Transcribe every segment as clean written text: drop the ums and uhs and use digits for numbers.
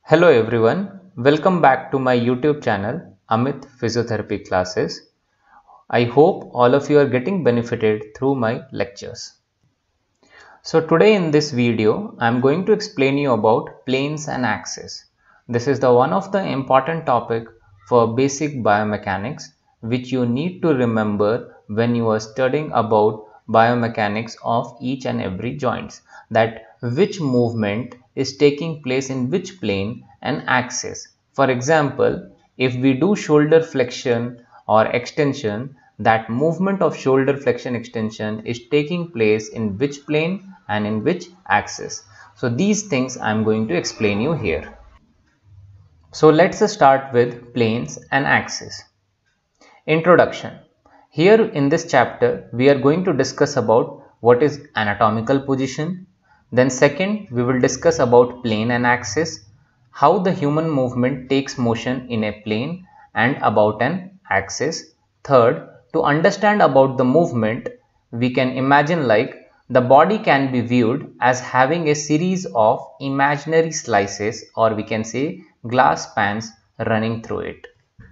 Hello everyone, welcome back to my YouTube channel Amit Physiotherapy Classes. I hope all of you are getting benefited through my lectures. So today in this video, I am going to explain you about planes and axes. This is the one of the important topic for basic biomechanics which you need to remember when you are studying about biomechanics of each and every joints, that which movement is taking place in which plane and axis. For example, if we do shoulder flexion or extension, that movement of shoulder flexion extension is taking place in which plane and in which axis. So these things I am going to explain you here. So let's start with planes and axes. Introduction. Here in this chapter we are going to discuss about what is anatomical position. Then second, we will discuss about plane and axis, how the human movement takes motion in a plane and about an axis. Third, to understand about the movement, we can imagine like the body can be viewed as having a series of imaginary slices, or we can say glass pans running through it.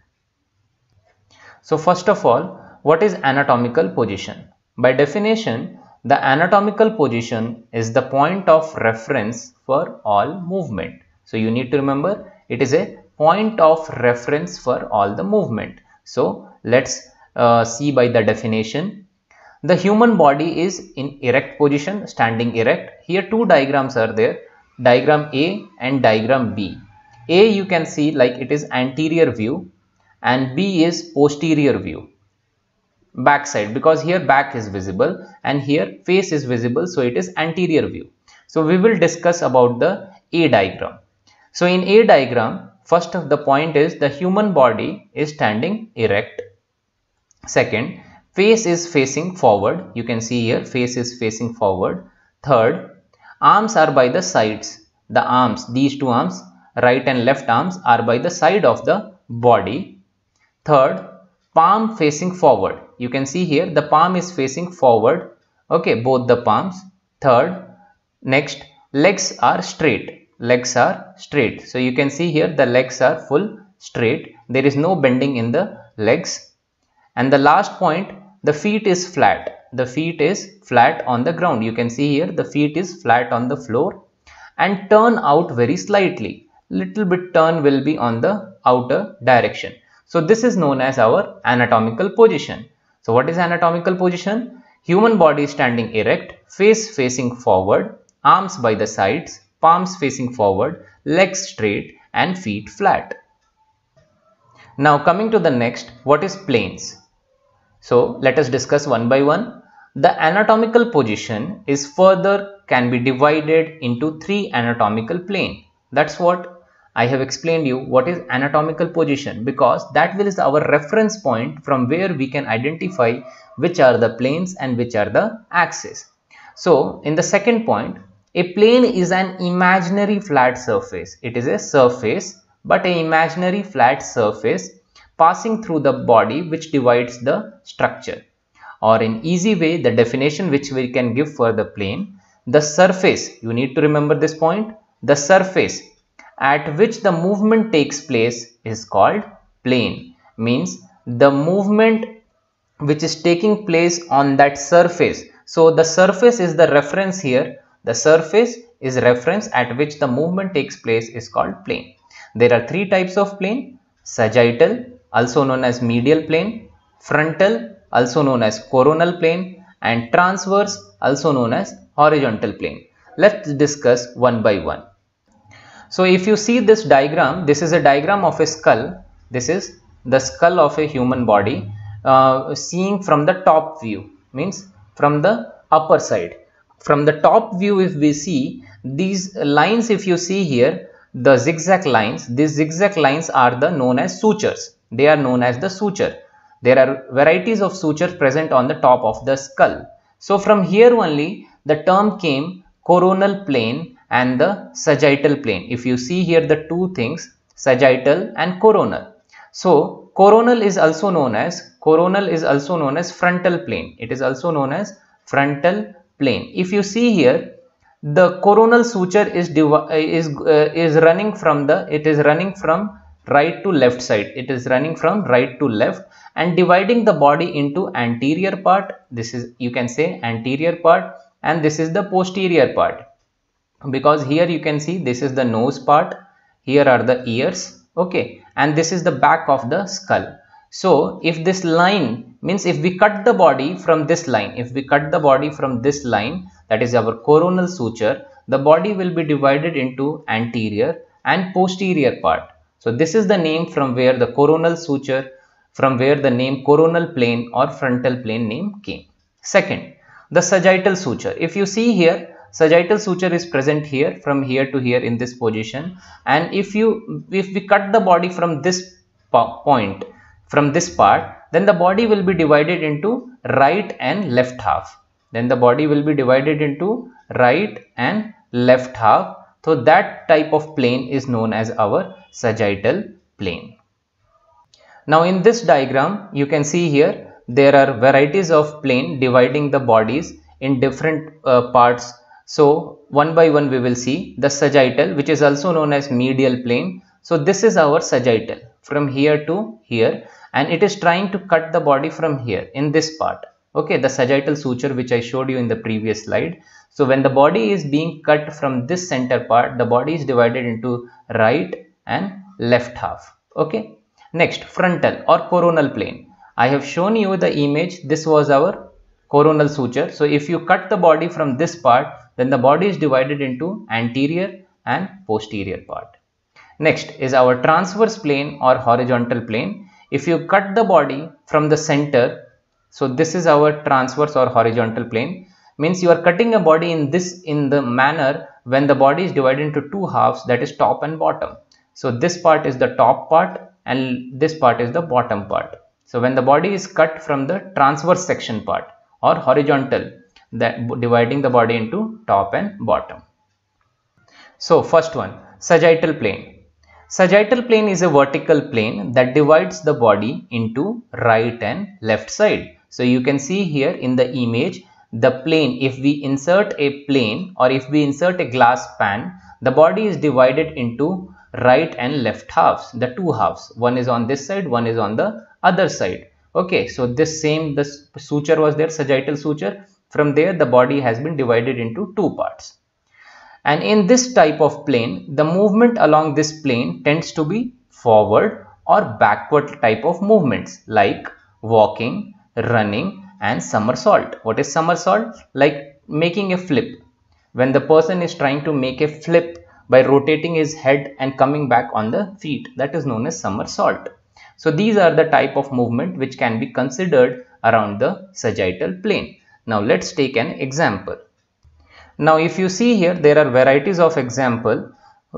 So first of all, what is anatomical position? By definition, the anatomical position is the point of reference for all movement. So you need to remember it is a point of reference for all the movement. So let's see by the definition. The human body is in erect position, standing erect. Here two diagrams are there, diagram A and diagram B. A you can see like it is anterior view and B is posterior view, back side, because here back is visible and here face is visible, so it is anterior view. So we will discuss about the A diagram. So in A diagram, first of the point is the human body is standing erect. Second, face is facing forward. You can see here face is facing forward. Third, arms are by the sides. The arms, these two arms, right and left arms, are by the side of the body. Third, palm facing forward. You can see here the palm is facing forward. Okay, both the palms. Third, next, legs are straight. Legs are straight. So you can see here the legs are full straight. There is no bending in the legs. And the last point, the feet is flat. The feet is flat on the ground. You can see here the feet is flat on the floor and turn out very slightly. Little bit turn will be on the outer direction. So this is known as our anatomical position. So what is anatomical position? Human body standing erect, face facing forward, arms by the sides, palms facing forward, legs straight and feet flat. Now coming to the next, what is planes? So let us discuss one by one. The anatomical position is further can be divided into three anatomical plane. That's what I have explained you what is anatomical position, because that is our reference point from where we can identify which are the planes and which are the axes. So in the second point, a plane is an imaginary flat surface. It is a surface but an imaginary flat surface passing through the body which divides the structure. Or in easy way, the definition which we can give for the plane, the surface, you need to remember this point, the surface at which the movement takes place is called plane. Means the movement which is taking place on that surface. So the surface is the reference here. The surface is reference at which the movement takes place is called plane. There are three types of plane: sagittal, also known as medial plane; frontal, also known as coronal plane; and transverse, also known as horizontal plane. Let's discuss one by one. So if you see this diagram, this is a diagram of a skull. This is the skull of a human body seeing from the top view, means from the upper side. From the top view, if we see these lines, if you see here the zigzag lines, these zigzag lines are the known as sutures. They are known as the suture. There are varieties of sutures present on the top of the skull. So from here only the term came coronal plane and the sagittal plane. If you see here the two things, sagittal and coronal. So coronal is also known as frontal plane. It is also known as frontal plane. If you see here the coronal suture is running from right to left side. It is running from right to left and dividing the body into anterior part. This is, you can say, anterior part, and this is the posterior part, because here you can see this is the nose part, here are the ears, okay, and this is the back of the skull. So if this line, means if we cut the body from this line, that is our coronal suture, the body will be divided into anterior and posterior part. So this is the name from where the coronal suture, from where the name coronal plane or frontal plane name came. Second, the sagittal suture. If you see here, sagittal suture is present here, from here to here in this position, and if we cut the body from this point, from this part, then the body will be divided into right and left half. So that type of plane is known as our sagittal plane. Now in this diagram, you can see here there are varieties of plane dividing the bodies in different parts. So one by one we will see the sagittal, which is also known as medial plane. So this is our sagittal from here to here, and it is trying to cut the body from here in this part. Okay, the sagittal suture which I showed you in the previous slide. So when the body is being cut from this center part, the body is divided into right and left half. Okay. Next, frontal or coronal plane. I have shown you the image. This was our coronal suture. So if you cut the body from this part, then the body is divided into anterior and posterior part. Next is our transverse plane or horizontal plane. If you cut the body from the center, so this is our transverse or horizontal plane, means you are cutting a body in the manner when the body is divided into two halves, that is top and bottom. So this part is the top part and this part is the bottom part. So when the body is cut from the transverse section part or horizontal, that dividing the body into top and bottom. So first one, sagittal plane. Sagittal plane is a vertical plane that divides the body into right and left side. So you can see here in the image, the plane, if we insert a plane or if we insert a glass pan, the body is divided into right and left halves, the two halves. One is on this side, one is on the other side. Okay, so the suture was there, sagittal suture. From there, the body has been divided into two parts. And in this type of plane, the movement along this plane tends to be forward or backward type of movements like walking, running and somersault. What is somersault? Like making a flip. When the person is trying to make a flip by rotating his head and coming back on the feet, that is known as somersault. So these are the type of movement which can be considered around the sagittal plane. Now let's take an example. Now if you see here, there are varieties of example.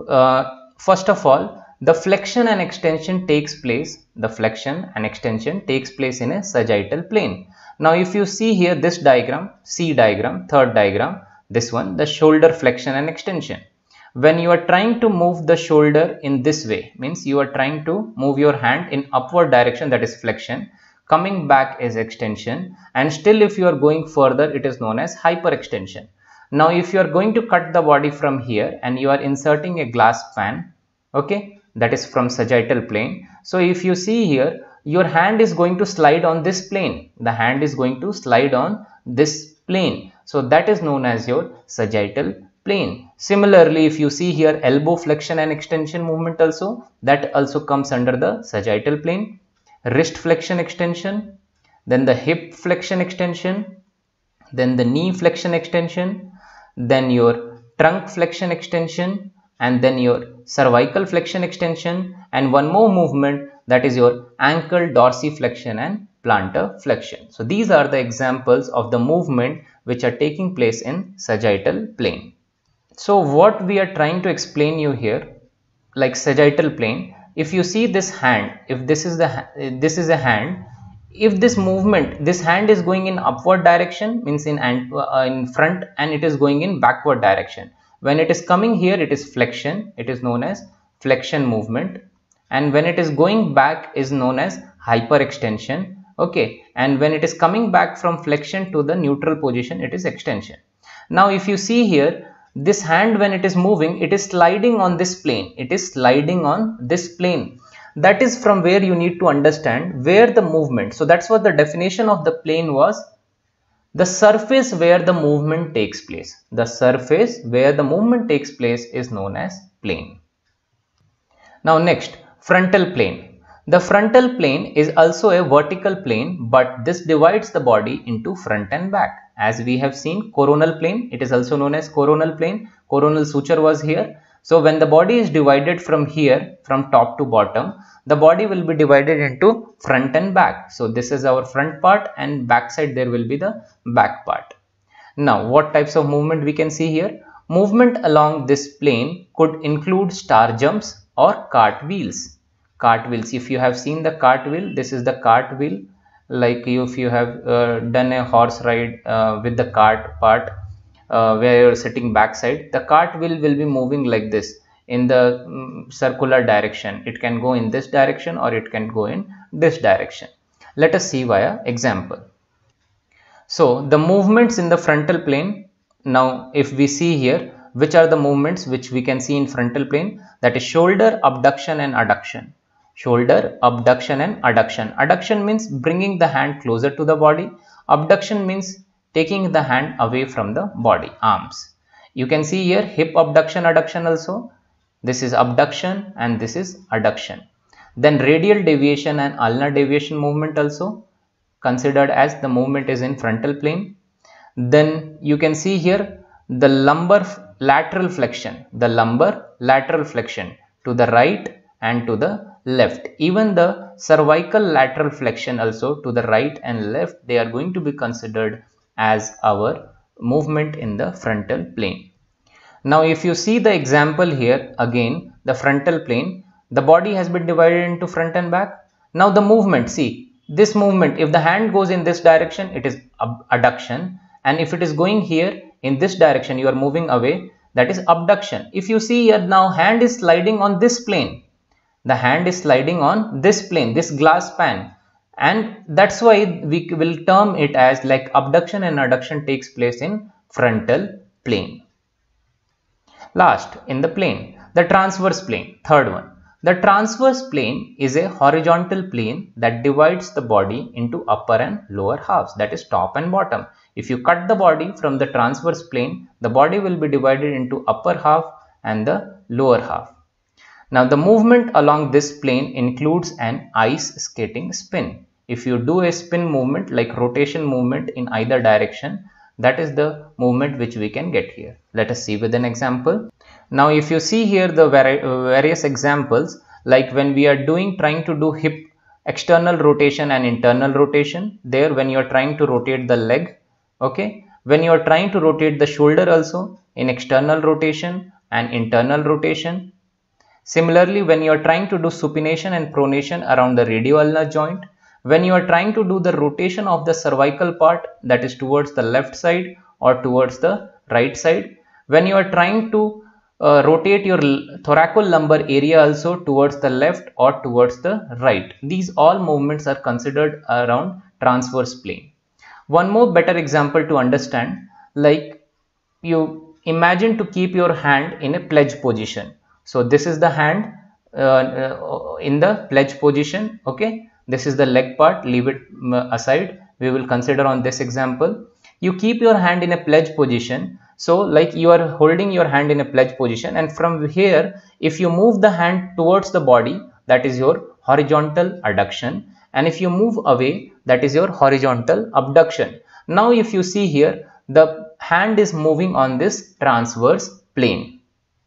First of all, the flexion and extension takes place. The flexion and extension takes place in a sagittal plane. Now if you see here this diagram, C diagram, third diagram, this one, the shoulder flexion and extension. When you are trying to move the shoulder in this way, means you are trying to move your hand in upward direction, that is flexion. Coming back is extension, and still if you are going further, it is known as hyperextension. Now if you are going to cut the body from here and you are inserting a glass pan, okay, that is from sagittal plane. So if you see here, your hand is going to slide on this plane. The hand is going to slide on this plane. So that is known as your sagittal plane. Similarly, if you see here elbow flexion and extension movement also, that also comes under the sagittal plane. Wrist flexion extension, then the hip flexion extension, then the knee flexion extension, then your trunk flexion extension, and then your cervical flexion extension, and one more movement, that is your ankle dorsiflexion and plantar flexion. So these are the examples of the movement which are taking place in sagittal plane. So what we are trying to explain you here, like sagittal plane, if you see this hand, if this is a hand, if this movement, this hand is going in upward direction, means in front, and it is going in backward direction. When it is coming here, it is flexion, it is known as flexion movement, and when it is going back is known as hyperextension. Okay, and when it is coming back from flexion to the neutral position, it is extension. Now if you see here, this hand, when it is moving, it is sliding on this plane. It is sliding on this plane. That is from where you need to understand where the movement. So that's what the definition of the plane was. The surface where the movement takes place. The surface where the movement takes place is known as plane. Now next, frontal plane. The frontal plane is also a vertical plane, but this divides the body into front and back. As we have seen, coronal plane, it is also known as coronal plane. Coronal suture was here. So when the body is divided from here, from top to bottom, the body will be divided into front and back. So this is our front part, and back side there will be the back part. Now what types of movement we can see here? Movement along this plane could include star jumps or cartwheels. Cartwheels, if you have seen the cartwheel, this is the cartwheel. Like if you have done a horse ride with the cart part, where you're sitting backside, the cartwheel will be moving like this in the circular direction. It can go in this direction or it can go in this direction. Let us see via example. So the movements in the frontal plane. Now if we see here, which are the movements which we can see in frontal plane? That is shoulder, abduction and adduction. Shoulder, abduction and adduction. Adduction means bringing the hand closer to the body. Abduction means taking the hand away from the body, arms. You can see here hip abduction, adduction also. This is abduction and this is adduction. Then radial deviation and ulnar deviation movement also considered as the movement is in frontal plane. Then you can see here the lumbar lateral flexion, the lumbar lateral flexion to the right and to the left. Even the cervical lateral flexion also to the right and left, they are going to be considered as our movement in the frontal plane. Now if you see the example here, again the frontal plane, the body has been divided into front and back. Now the movement, see this movement, if the hand goes in this direction, it is adduction, and if it is going here in this direction, you are moving away, that is abduction. If you see here, now hand is sliding on this plane. The hand is sliding on this plane, this glass pan, and that's why we will term it as like abduction and adduction takes place in frontal plane. Last in the plane, the transverse plane, third one. The transverse plane is a horizontal plane that divides the body into upper and lower halves, that is top and bottom. If you cut the body from the transverse plane, the body will be divided into upper half and the lower half. Now the movement along this plane includes an ice skating spin. If you do a spin movement like rotation movement in either direction, that is the movement which we can get here. Let us see with an example. Now if you see here the various examples, like when we are trying to do hip external rotation and internal rotation, there when you are trying to rotate the leg, okay, when you are trying to rotate the shoulder also in external rotation and internal rotation. Similarly, when you are trying to do supination and pronation around the radioulnar joint, when you are trying to do the rotation of the cervical part, that is towards the left side or towards the right side, when you are trying to rotate your thoracolumbar area also towards the left or towards the right, these all movements are considered around transverse plane. One more better example to understand, like you imagine to keep your hand in a pledge position. So this is the hand in the pledge position, okay. This is the leg part, leave it aside, we will consider on this example. You keep your hand in a pledge position, so like you are holding your hand in a pledge position, and from here if you move the hand towards the body, that is your horizontal adduction, and if you move away, that is your horizontal abduction. Now if you see here, the hand is moving on this transverse plane.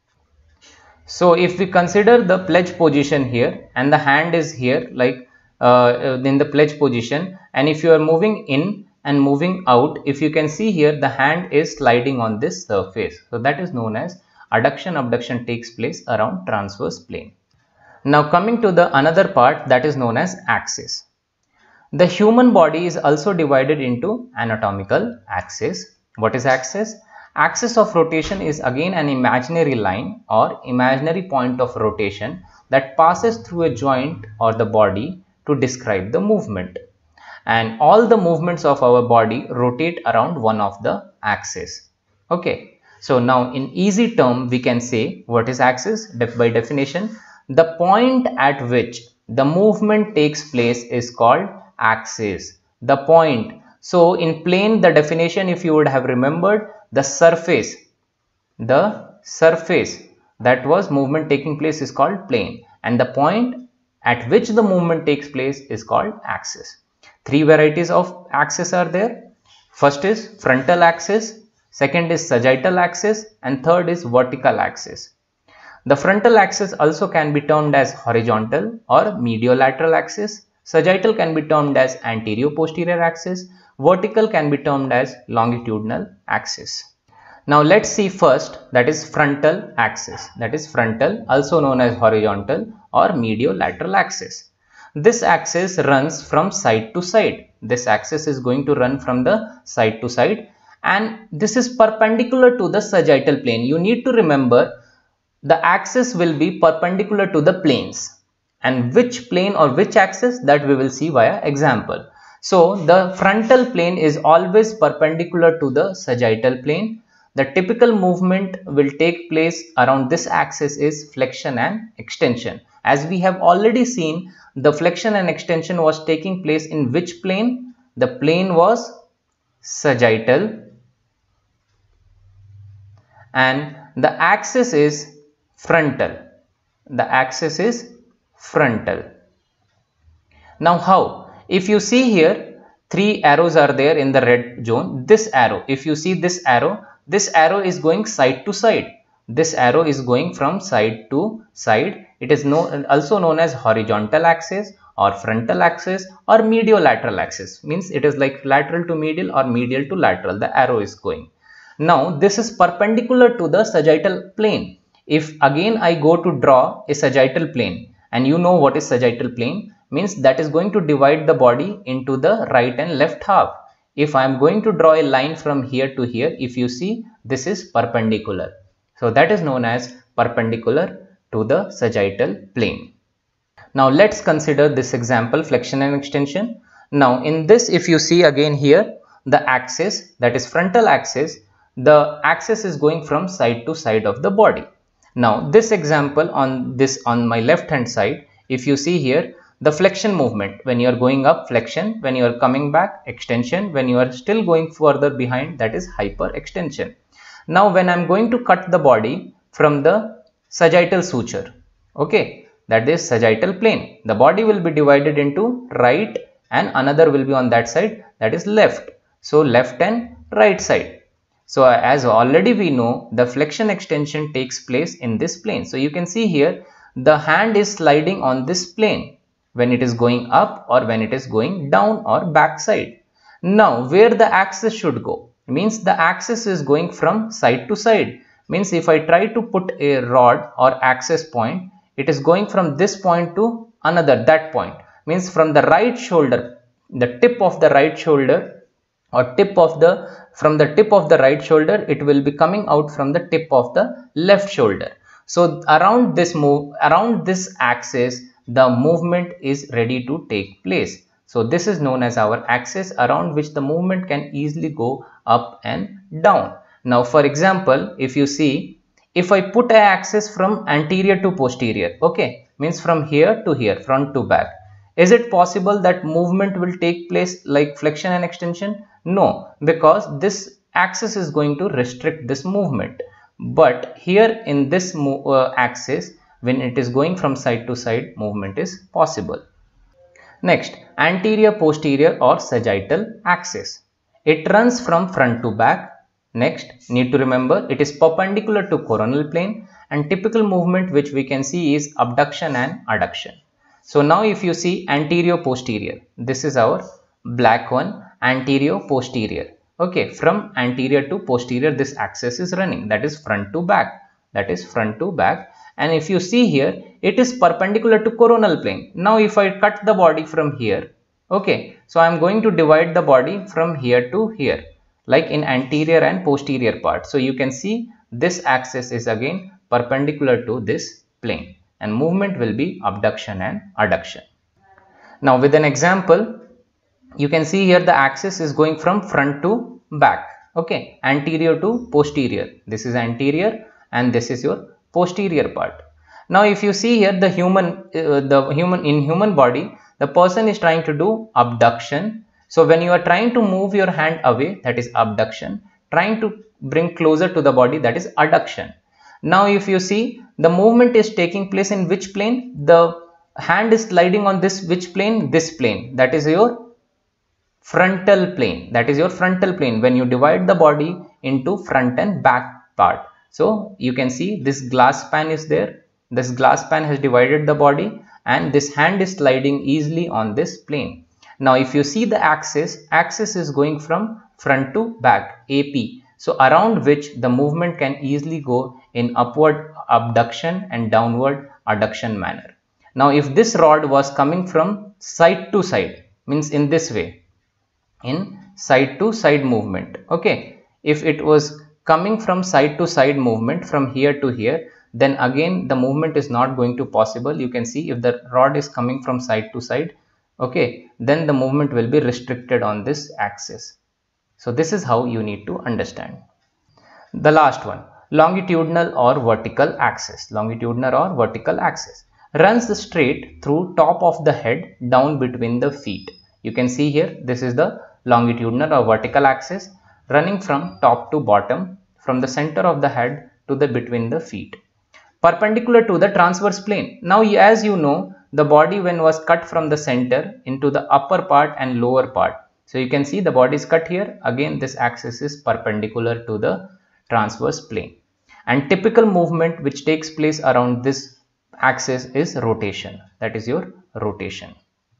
So if we consider the pledge position here and the hand is here like in the pledge position, and if you are moving in and moving out, if you can see here, the hand is sliding on this surface. So that is known as adduction abduction takes place around transverse plane. Now coming to the another part, that is known as axis. The human body is also divided into anatomical axis. What is axis? Axis of rotation is again an imaginary line or imaginary point of rotation that passes through a joint or the body to describe the movement. And all the movements of our body rotate around one of the axes. Okay. So now in easy term we can say what is axis. By definition, the point at which the movement takes place is called axis. The point. So in plane, the definition, if you would have remembered, the surface that was movement taking place is called plane, and the point at which the movement takes place is called axis. Three varieties of axis are there. First is frontal axis, second is sagittal axis, and third is vertical axis. The frontal axis also can be termed as horizontal or mediolateral axis. Sagittal can be termed as anterior-posterior axis. Vertical can be termed as longitudinal axis. Now let's see first, that is frontal axis. That is frontal, also known as horizontal or mediolateral axis. This axis runs from side to side. This axis is going to run from the side to side, and this is perpendicular to the sagittal plane. You need to remember the axis will be perpendicular to the planes, and which plane or which axis, that we will see via example. So the frontal plane is always perpendicular to the sagittal plane. The typical movement will take place around this axis is flexion and extension. As we have already seen, the flexion and extension was taking place in which plane? The plane was sagittal, and the axis is frontal. The axis is frontal. Now how? If you see here, three arrows are there in the red zone. This arrow, if you see this arrow is going side to side. This arrow is going from side to side. It is also known as horizontal axis or frontal axis or mediolateral axis. Means it is like lateral to medial or medial to lateral. The arrow is going. Now this is perpendicular to the sagittal plane. If again I go to draw a sagittal plane, and you know what is sagittal plane, means that is going to divide the body into the right and left half. If I am going to draw a line from here to here, if you see, this is perpendicular. So that is known as perpendicular to the sagittal plane. Now let's consider this example, flexion and extension. Now in this, if you see again here, the axis, that is frontal axis, the axis is going from side to side of the body. Now this example on my left hand side, if you see here, the flexion movement, when you are going up, flexion, when you are coming back, extension, when you are still going further behind, that is hyperextension. Now when I am going to cut the body from the sagittal suture, okay, that is sagittal plane, the body will be divided into right and another will be on that side, that is left. So left and right side. So as already we know, the flexion extension takes place in this plane. So you can see here, the hand is sliding on this plane when it is going up or when it is going down or back side. Now where the axis should go, means the axis is going from side to side. Means if I try to put a rod or axis point, it is going from this point to another, that point. Means from the right shoulder, the tip of the right shoulder, or from the tip of the right shoulder, it will be coming out from the tip of the left shoulder. So around this axis, the movement is ready to take place. So this is known as our axis around which the movement can easily go up and down. Now for example, if you see, if I put an axis from anterior to posterior, okay, means from here to here, front to back, is it possible that movement will take place like flexion and extension? No, because this axis is going to restrict this movement. But here in this axis, when it is going from side to side, movement is possible. Next, anterior posterior or sagittal axis. It runs from front to back. Next, need to remember, it is perpendicular to coronal plane, and typical movement which we can see is abduction and adduction. So now if you see anterior posterior, this is our black one, anterior posterior. Okay, from anterior to posterior this axis is running, that is front to back, and if you see here, it is perpendicular to coronal plane. Now if I cut the body from here, okay, so I am going to divide the body from here to here, like in anterior and posterior part. So you can see this axis is again perpendicular to this plane, and movement will be abduction and adduction. Now with an example, you can see here the axis is going from front to back. Okay, anterior to posterior. This is anterior and this is your posterior part. Now if you see here, in human body, the person is trying to do abduction. So when you are trying to move your hand away, that is abduction. Trying to bring closer to the body, that is adduction. Now if you see, the movement is taking place in which plane? The hand is sliding on this which plane? This plane. That is your frontal plane. That is your frontal plane when you divide the body into front and back part. So you can see this glass pan is there. This glass pan has divided the body and this hand is sliding easily on this plane. Now if you see the axis is going from front to back, AP. So around which the movement can easily go in upward abduction and downward adduction manner. Now if this rod was coming from side to side, means in this way, in side to side movement. Okay, if it was coming from side to side movement from here to here, then again the movement is not going to possible. You can see if the rod is coming from side to side, okay, then the movement will be restricted on this axis. So this is how you need to understand. The last one, longitudinal or vertical axis. Longitudinal or vertical axis runs straight through top of the head down between the feet. You can see here, this is the longitudinal or vertical axis running from top to bottom, from the center of the head to the between the feet, perpendicular to the transverse plane. Now as you know, the body when was cut from the center into the upper part and lower part. So you can see the body is cut here. Again this axis is perpendicular to the transverse plane, and typical movement which takes place around this axis is rotation. That is your rotation.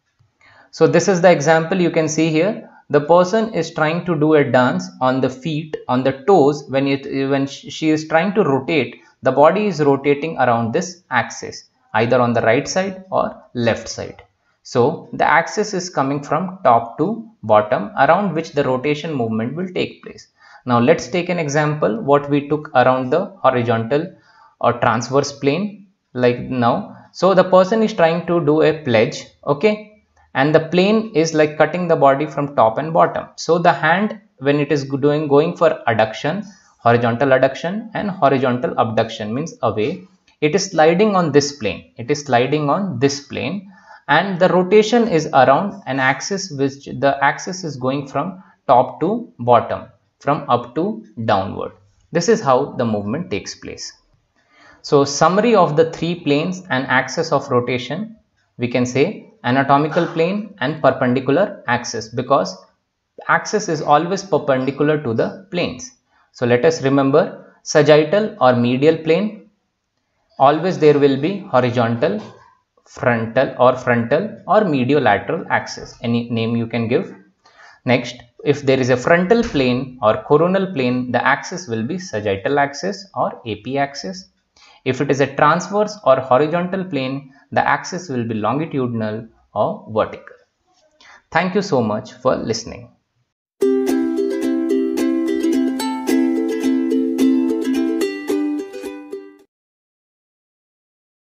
So this is the example you can see here. The person is trying to do a dance on the feet, on the toes. When she is trying to rotate, the body is rotating around this axis, either on the right side or left side. So the axis is coming from top to bottom, around which the rotation movement will take place. Now let's take an example what we took around the horizontal or transverse plane, like now. So the person is trying to do a pledge, okay, and the plane is like cutting the body from top and bottom. So the hand, when it is going for adduction, horizontal adduction and horizontal abduction, means away, it is sliding on this plane. It is sliding on this plane, and the rotation is around an axis which the axis is going from top to bottom, from up to downward. This is how the movement takes place. So summary of the three planes and axis of rotation, we can say anatomical plane and perpendicular axis, because axis is always perpendicular to the planes. So let us remember, sagittal or medial plane, always there will be horizontal, frontal or mediolateral axis, any name you can give. Next, if there is a frontal plane or coronal plane, the axis will be sagittal axis or AP axis. If it is a transverse or horizontal plane, the axis will be longitudinal or vertical. Thank you so much for listening.